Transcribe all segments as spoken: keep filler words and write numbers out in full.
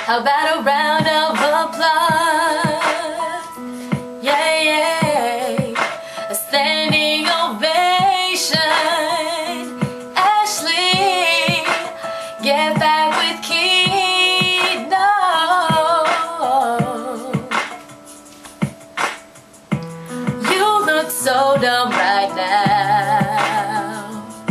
How about a round of applause? Yeah, yeah. A standing ovation. Ashley, get back with Quino. You look so dumb right now,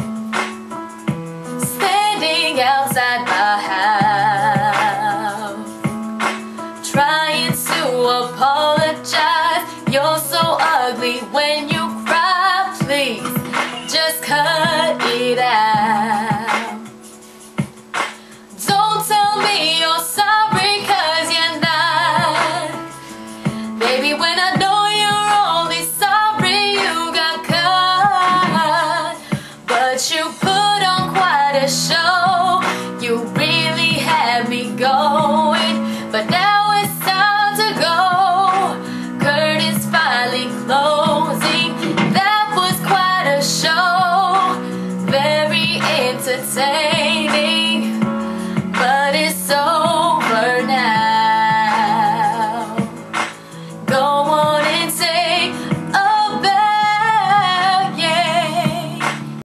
standing outside my house, trying to apologize. You're so ugly when you cry. Please, just cut it out. Don't tell me you're sorry, cause you're not. Baby, when I know you're only sorry you got caught, but you put on quite a show. You really had me going, but now